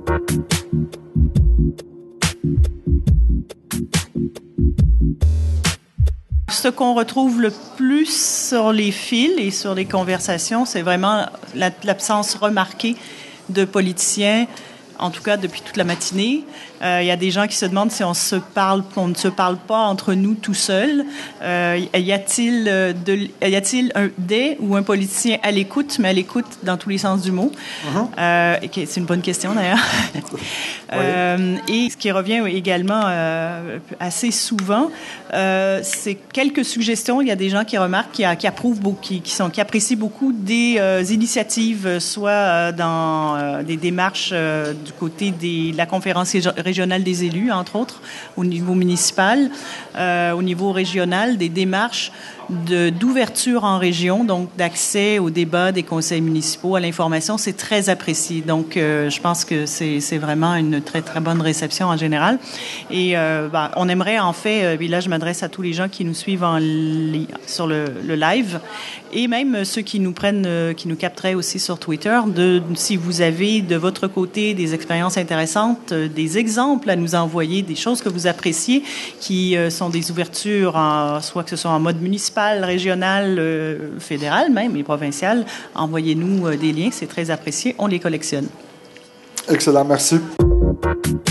Ce qu'on retrouve le plus sur les fils et sur les conversations, c'est vraiment l'absence remarquée de politiciens, en tout cas depuis toute la matinée. Il y a des gens qui se demandent si on ne se parle pas entre nous tout seuls. Y a-t-il des ou un politicien à l'écoute, mais à l'écoute dans tous les sens du mot? C'est une bonne question d'ailleurs. Et ce qui revient également assez souvent, c'est quelques suggestions. Il y a des gens qui remarquent, qui approuvent beaucoup, qui apprécient beaucoup des initiatives, soit dans des démarches du côté de la conférence régionale des élus, entre autres, au niveau municipal, au niveau régional, des démarches d'ouverture en région, donc d'accès au débat des conseils municipaux, à l'information, c'est très apprécié. Donc, je pense que c'est vraiment une très, très bonne réception en général. Et on aimerait, en fait, et là, je m'adresse à tous les gens qui nous suivent sur le live, et même ceux qui nous capteraient aussi sur Twitter, si vous avez de votre côté des expériences intéressantes, des exemples à nous envoyer, des choses que vous appréciez, qui sont des ouvertures, soit que ce soit en mode municipal, régional, fédéral même, et provincial, envoyez-nous des liens, c'est très apprécié, on les collectionne. Excellent, merci.